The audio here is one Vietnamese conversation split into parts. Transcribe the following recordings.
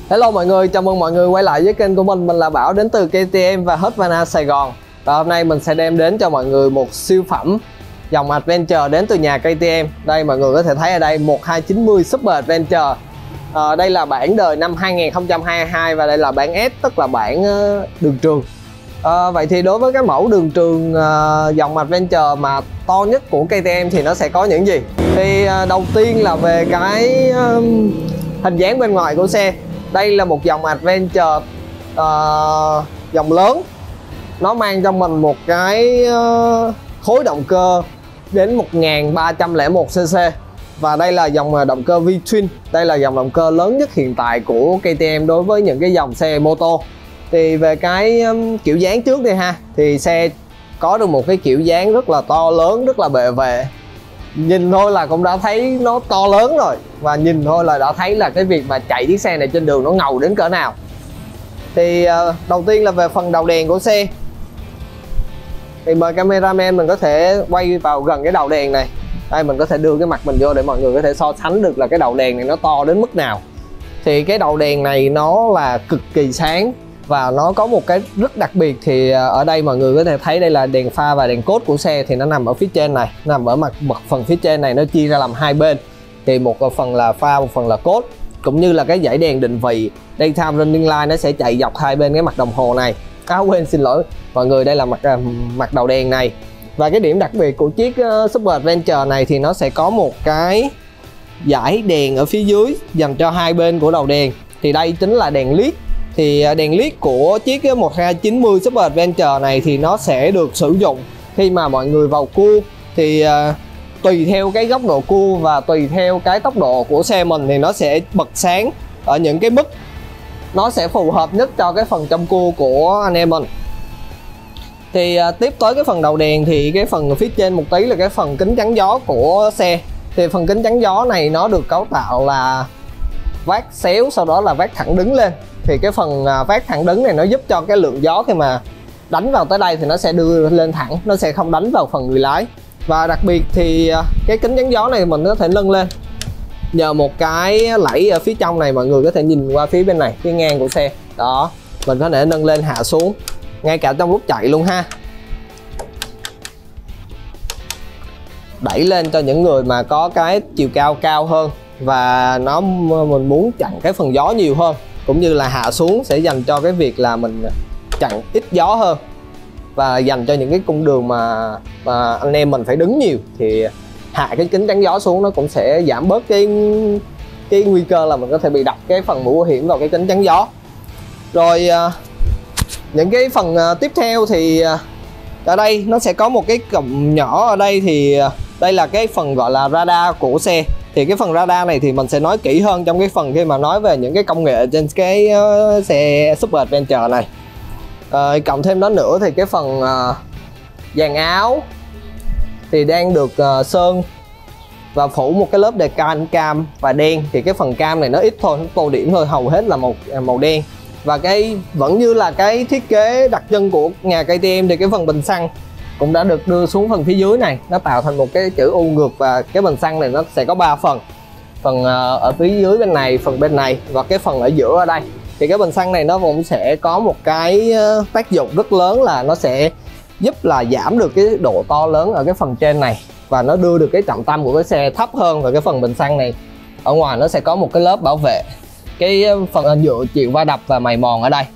Hello mọi người, chào mừng mọi người quay lại với kênh của mình là Bảo đến từ KTM và Husqvarna Sài Gòn. Và hôm nay mình sẽ đem đến cho mọi người một siêu phẩm dòng Adventure đến từ nhà KTM. Đây mọi người có thể thấy ở đây 1290 Super Adventure. Đây là bản đời năm 2022 và đây là bản S, tức là bản đường trường. Vậy thì đối với cái mẫu đường trường dòng Adventure mà to nhất của KTM thì nó sẽ có những gì? Thì đầu tiên là về cái hình dáng bên ngoài của xe. Đây là một dòng Adventure dòng lớn. Nó mang trong mình một cái khối động cơ đến 1301cc. Và đây là dòng động cơ V-twin. Đây là dòng động cơ lớn nhất hiện tại của KTM đối với những cái dòng xe mô tô. Thì về cái kiểu dáng trước đi ha, thì xe có được một cái kiểu dáng rất là to lớn, rất là bệ vệ. Nhìn thôi là cũng đã thấy nó to lớn rồi, và nhìn thôi là đã thấy là cái việc mà chạy chiếc xe này trên đường nó ngầu đến cỡ nào. Thì đầu tiên là về phần đầu đèn của xe. Thì mời cameraman mình có thể quay vào gần cái đầu đèn này. Đây, mình có thể đưa cái mặt mình vô để mọi người có thể so sánh được là cái đầu đèn này nó to đến mức nào. Thì cái đầu đèn này nó là cực kỳ sáng và nó có một cái rất đặc biệt. Thì ở đây mọi người có thể thấy đây là đèn pha và đèn cốt của xe, thì nó nằm ở phía trên này, nằm ở mặt phần phía trên này, nó chia ra làm hai bên. Thì một phần là pha, một phần là cốt, cũng như là cái dãy đèn định vị Daytime Running Light nó sẽ chạy dọc hai bên cái mặt đồng hồ này. Quên, xin lỗi mọi người, đây là mặt đầu đèn này. Và cái điểm đặc biệt của chiếc Super Adventure này thì nó sẽ có một cái dải đèn ở phía dưới dành cho hai bên của đầu đèn. Thì đây chính là đèn led. Thì đèn led của chiếc 1290 Super Adventure này thì nó sẽ được sử dụng khi mà mọi người vào cua. Thì tùy theo cái góc độ cua và tùy theo cái tốc độ của xe mình thì nó sẽ bật sáng ở những cái mức nó sẽ phù hợp nhất cho cái phần trong cua của anh em mình. Thì tiếp tới cái phần đầu đèn thì cái phần phía trên một tí là cái phần kính chắn gió của xe. Thì phần kính chắn gió này nó được cấu tạo là vát xéo, sau đó là vát thẳng đứng lên. Thì cái phần vát thẳng đứng này nó giúp cho cái lượng gió khi mà đánh vào tới đây thì nó sẽ đưa lên thẳng, nó sẽ không đánh vào phần người lái. Và đặc biệt thì cái kính chắn gió này mình có thể nâng lên nhờ một cái lẫy ở phía trong này. Mọi người có thể nhìn qua phía bên này, phía ngang của xe đó, mình có thể nâng lên hạ xuống ngay cả trong lúc chạy luôn ha. Đẩy lên cho những người mà có cái chiều cao cao hơn và mình muốn chặn cái phần gió nhiều hơn, cũng như là hạ xuống sẽ dành cho cái việc là mình chặn ít gió hơn, và dành cho những cái cung đường mà anh em mình phải đứng nhiều thì hạ cái kính chắn gió xuống nó cũng sẽ giảm bớt cái nguy cơ là mình có thể bị đập cái phần mũ bảo hiểm vào cái kính chắn gió. Rồi những cái phần tiếp theo thì ở đây nó sẽ có một cái cụm nhỏ ở đây. Thì đây là cái phần gọi là radar của xe. Thì cái phần radar này thì mình sẽ nói kỹ hơn trong cái phần khi mà nói về những cái công nghệ trên cái xe Super Adventure này. Cộng thêm đó nữa thì cái phần dàn áo thì đang được sơn và phủ một cái lớp decal cam và đen. Thì cái phần cam này nó ít thôi, nó tô điểm thôi, hầu hết là màu đen. Và cái vẫn như là cái thiết kế đặc trưng của nhà KTM thì cái phần bình xăng cũng đã được đưa xuống phần phía dưới này, nó tạo thành một cái chữ U ngược. Và cái bình xăng này nó sẽ có 3 phần. Phần ở phía dưới bên này, phần bên này và cái phần ở giữa ở đây. Thì cái bình xăng này nó cũng sẽ có một cái tác dụng rất lớn là nó sẽ giúp là giảm được cái độ to lớn ở cái phần trên này, và nó đưa được cái trọng tâm của cái xe thấp hơn. Và cái phần bình xăng này ở ngoài nó sẽ có một cái lớp bảo vệ cái phần nhựa chịu va đập và mài mòn ở đây.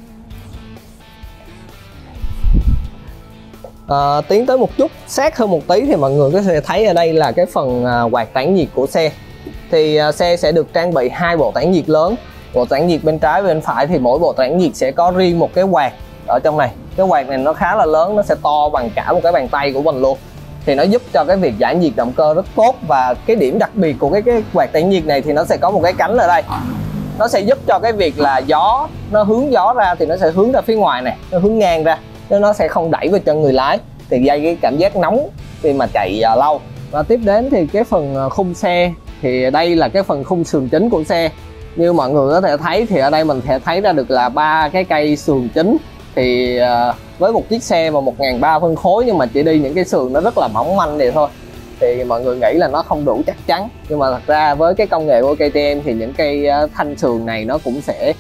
Tiến tới một chút sát hơn một tí thì mọi người có thể thấy ở đây là cái phần quạt tản nhiệt của xe. Thì xe sẽ được trang bị 2 bộ tản nhiệt lớn, bộ tản nhiệt bên trái và bên phải. Thì mỗi bộ tản nhiệt sẽ có riêng một cái quạt ở trong này. Cái quạt này nó khá là lớn, nó sẽ to bằng cả một cái bàn tay của mình luôn. Thì nó giúp cho cái việc giải nhiệt động cơ rất tốt. Và cái điểm đặc biệt của cái quạt tản nhiệt này thì nó sẽ có một cái cánh ở đây. Nó sẽ giúp cho cái việc là gió, nó hướng gió ra thì nó sẽ hướng ra phía ngoài này, nó hướng ngang ra, nên nó sẽ không đẩy vào chân người lái, thì gây cái cảm giác nóng khi mà chạy lâu. Và tiếp đến thì cái phần khung xe, thì đây là cái phần khung sườn chính của xe. Như mọi người có thể thấy thì ở đây mình sẽ thấy ra được là 3 cái cây sườn chính. Thì với một chiếc xe mà 1.300 phân khối nhưng mà chỉ đi những cái sườn nó rất là mỏng manh vậy thôi, thì mọi người nghĩ là nó không đủ chắc chắn. Nhưng mà thật ra với cái công nghệ của KTM thì những cây thanh sườn này nó cũng sẽ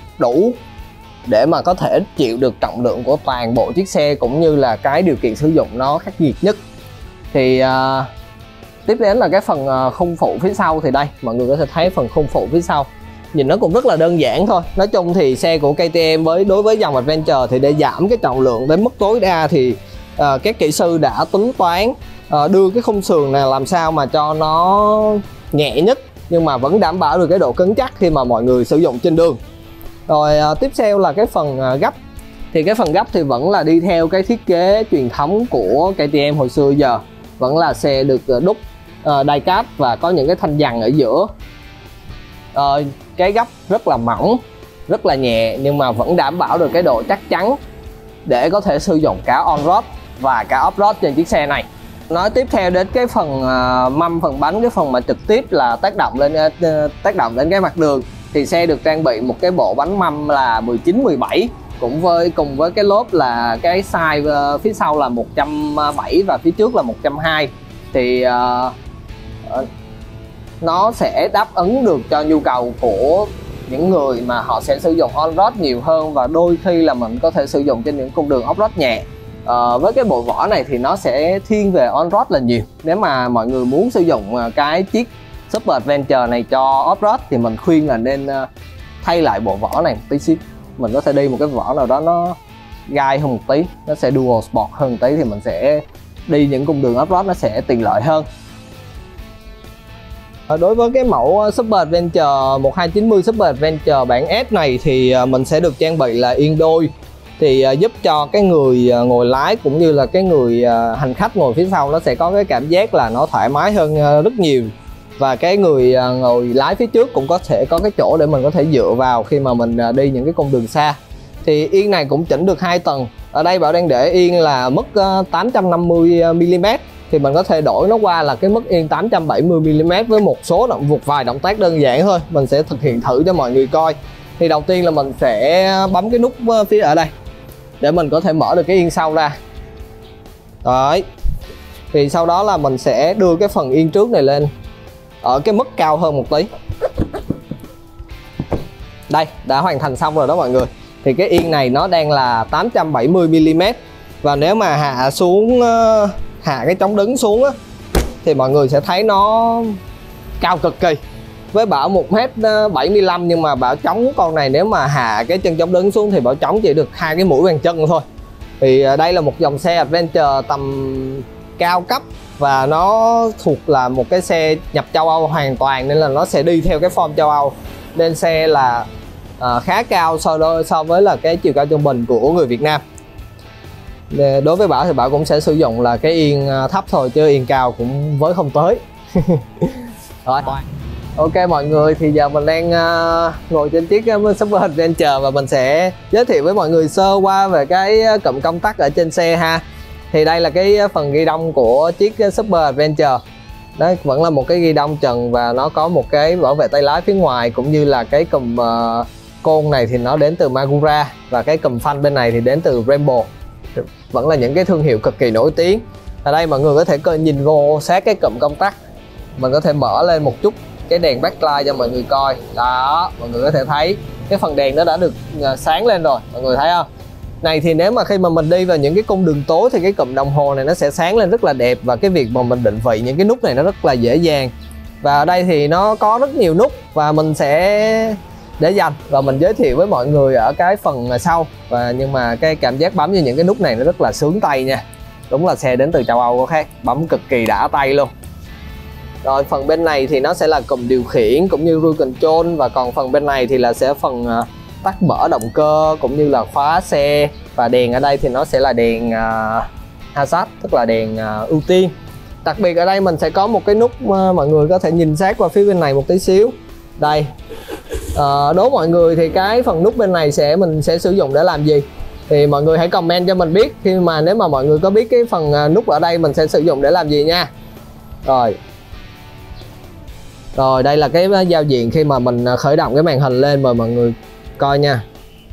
đủ để mà có thể chịu được trọng lượng của toàn bộ chiếc xe, cũng như là cái điều kiện sử dụng nó khắc nghiệt nhất. Thì tiếp đến là cái phần khung phụ phía sau. Thì đây mọi người có thể thấy phần khung phụ phía sau nhìn nó cũng rất là đơn giản thôi. Nói chung thì xe của KTM đối với dòng Adventure thì để giảm cái trọng lượng đến mức tối đa thì các kỹ sư đã tính toán đưa cái khung sườn này làm sao mà cho nó nhẹ nhất, nhưng mà vẫn đảm bảo được cái độ cứng chắc khi mà mọi người sử dụng trên đường. Rồi tiếp theo là cái phần gấp. Thì cái phần gấp thì vẫn là đi theo cái thiết kế truyền thống của KTM hồi xưa giờ. Vẫn là xe được đúc die cast và có những cái thanh dằn ở giữa. Cái gấp rất là mỏng, rất là nhẹ, nhưng mà vẫn đảm bảo được cái độ chắc chắn để có thể sử dụng cả on-road và cả off-road trên chiếc xe này. Nói tiếp theo đến cái phần mâm, phần bánh, cái phần mà trực tiếp là tác động đến cái mặt đường, thì xe được trang bị một cái bộ bánh mâm là 19-17 cùng với cái lốp là cái size phía sau là 170 và phía trước là 120. Thì nó sẽ đáp ứng được cho nhu cầu của những người mà họ sẽ sử dụng on-road nhiều hơn, và đôi khi là mình có thể sử dụng trên những cung đường off-road nhẹ. Với cái bộ vỏ này thì nó sẽ thiên về on-road là nhiều. Nếu mà mọi người muốn sử dụng cái chiếc Super Adventure này cho off-road thì mình khuyên là nên thay lại bộ vỏ này một tí xíu. Mình có thể đi một cái vỏ nào đó nó gai hơn một tí, nó sẽ dual sport hơn một tí, thì mình sẽ đi những cung đường off-road nó sẽ tiện lợi hơn. Đối với cái mẫu Super Adventure 1290 Super Adventure bản S này thì mình sẽ được trang bị là yên đôi, thì giúp cho cái người ngồi lái cũng như là cái người hành khách ngồi phía sau nó sẽ có cái cảm giác là nó thoải mái hơn rất nhiều. Và cái người ngồi lái phía trước cũng có thể có cái chỗ để mình có thể dựa vào khi mà mình đi những cái cung đường xa. Thì yên này cũng chỉnh được 2 tầng. Ở đây Bảo đang để yên là mức 850mm, thì mình có thể đổi nó qua là cái mức yên 870mm với một vài động tác đơn giản thôi. Mình sẽ thực hiện thử cho mọi người coi. Thì đầu tiên là mình sẽ bấm cái nút phía ở đây để mình có thể mở được cái yên sau ra. Đấy. Thì sau đó là mình sẽ đưa cái phần yên trước này lên ở cái mức cao hơn một tí. Đây, đã hoàn thành xong rồi đó mọi người. Thì cái yên này nó đang là 870mm. Và nếu mà hạ cái chống đứng xuống á, thì mọi người sẽ thấy nó cao cực kỳ. Với Bảo 1m75 nhưng mà Bảo chống con này nếu mà hạ cái chân chống đứng xuống thì Bảo chống chỉ được 2 cái mũi bàn chân thôi. Thì đây là một dòng xe Adventure tầm cao cấp và nó thuộc là một cái xe nhập châu Âu hoàn toàn, nên là nó sẽ đi theo cái form châu Âu. Nên xe là khá cao so với là cái chiều cao trung bình của người Việt Nam. Đối với Bảo thì Bảo cũng sẽ sử dụng là cái yên thấp thôi, chứ yên cao cũng với không tới. Rồi. Ok mọi người, thì giờ mình đang ngồi trên chiếc Super Adventure và mình sẽ giới thiệu với mọi người sơ qua về cái cụm công tắc ở trên xe ha. Thì đây là cái phần ghi đông của chiếc Super Adventure. Đó vẫn là một cái ghi đông trần và nó có một cái bảo vệ tay lái phía ngoài, cũng như là cái cụm côn này thì nó đến từ Magura, và cái cụm phanh bên này thì đến từ Brembo. Vẫn là những cái thương hiệu cực kỳ nổi tiếng. Ở đây mọi người có thể nhìn vô sát cái cụm công tắc. Mình có thể mở lên một chút cái đèn backlight cho mọi người coi. Đó, mọi người có thể thấy cái phần đèn nó đã được sáng lên rồi, mọi người thấy không? Này thì nếu mà khi mà mình đi vào những cái cung đường tối thì cái cụm đồng hồ này nó sẽ sáng lên rất là đẹp, và cái việc mà mình định vị những cái nút này nó rất là dễ dàng. Và ở đây thì nó có rất nhiều nút và mình sẽ để dành và mình giới thiệu với mọi người ở cái phần sau. Nhưng mà cái cảm giác bấm như những cái nút này nó rất là sướng tay nha. Đúng là xe đến từ châu Âu có khác, bấm cực kỳ đã tay luôn. Rồi phần bên này thì nó sẽ là cụm điều khiển cũng như cruise control, và còn phần bên này thì là sẽ phần tắt mở động cơ cũng như là khóa xe. Và đèn ở đây thì nó sẽ là đèn hazard, tức là đèn ưu tiên. Đặc biệt ở đây mình sẽ có một cái nút mọi người có thể nhìn sát qua phía bên này một tí xíu. Đây, đố mọi người thì cái phần nút bên này mình sẽ sử dụng để làm gì, thì mọi người hãy comment cho mình biết khi mà nếu mà mọi người có biết cái phần nút ở đây mình sẽ sử dụng để làm gì nha. Rồi đây là cái giao diện khi mà mình khởi động cái màn hình lên, mời mọi người coi nha.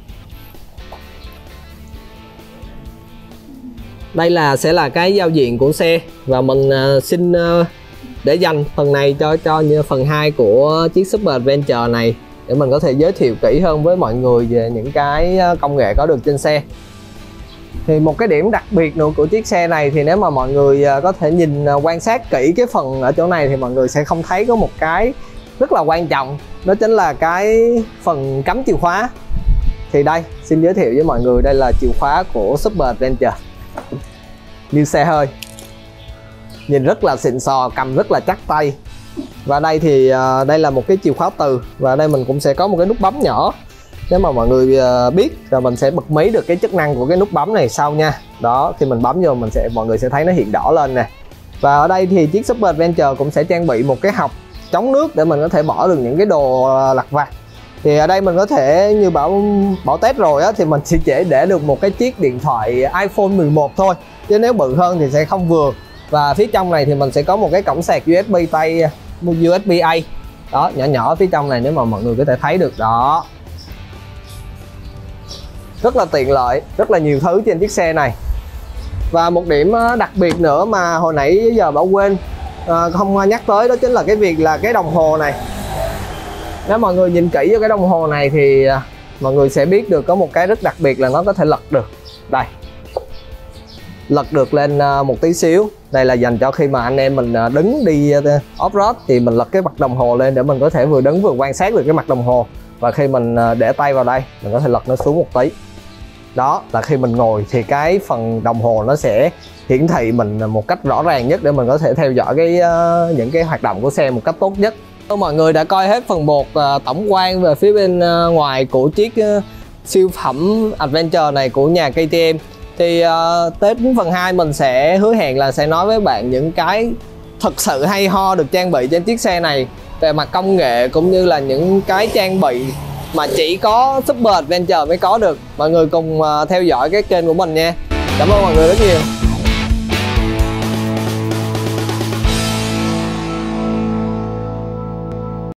Đây sẽ là cái giao diện của xe, và mình xin để dành phần này cho phần 2 của chiếc Super Adventure này. để mình có thể giới thiệu kỹ hơn với mọi người về những cái công nghệ có được trên xe. Thì một cái điểm đặc biệt nữa của chiếc xe này thì nếu mà mọi người có thể nhìn quan sát kỹ cái phần ở chỗ này thì mọi người sẽ không thấy có một cái rất là quan trọng, đó chính là cái phần cắm chìa khóa. Thì đây, xin giới thiệu với mọi người, đây là chìa khóa của Super Adventure, như xe hơi, nhìn rất là xịn sò, cầm rất là chắc tay. Và đây thì đây là một cái chìa khóa từ, và đây mình cũng sẽ có một cái nút bấm nhỏ. Nếu mà mọi người biết rồi mình sẽ bật mí được cái chức năng của cái nút bấm này sau nha. Đó, khi mình bấm vô mọi người sẽ thấy nó hiện đỏ lên nè. Và ở đây thì chiếc Super Adventure cũng sẽ trang bị một cái hộc chống nước để mình có thể bỏ được những cái đồ lặt vặt. Thì ở đây mình có thể như bảo test rồi á, thì mình chỉ để được một cái chiếc điện thoại iPhone 11 thôi, chứ nếu bự hơn thì sẽ không vừa. Và phía trong này thì mình sẽ có một cái cổng sạc USB tay, USB-A đó, nhỏ nhỏ phía trong này, nếu mà mọi người có thể thấy được đó. Rất là tiện lợi, rất là nhiều thứ trên chiếc xe này. Và một điểm đặc biệt nữa mà hồi nãy giờ Bảo quên không nhắc tới, đó chính là cái việc là cái đồng hồ này. Nếu mọi người nhìn kỹ vào cái đồng hồ này thì mọi người sẽ biết được có một cái rất đặc biệt là nó có thể lật được. Đây, lật được lên một tí xíu. Đây là dành cho khi mà anh em mình đứng đi off-road thì mình lật cái mặt đồng hồ lên để mình có thể vừa đứng vừa quan sát được cái mặt đồng hồ. Và khi mình để tay vào đây, mình có thể lật nó xuống một tí. Đó là khi mình ngồi thì cái phần đồng hồ nó sẽ hiển thị mình một cách rõ ràng nhất để mình có thể theo dõi những cái hoạt động của xe một cách tốt nhất. Mọi người đã coi hết phần 1 tổng quan về phía bên ngoài của chiếc siêu phẩm Adventure này của nhà KTM. Thì đến phần 2 mình sẽ hứa hẹn là sẽ nói với bạn những cái thật sự hay ho được trang bị trên chiếc xe này về mặt công nghệ, cũng như là những cái trang bị mà chỉ có Super Adventure mới có được. Mọi người cùng theo dõi cái kênh của mình nha. Cảm ơn mọi người rất nhiều.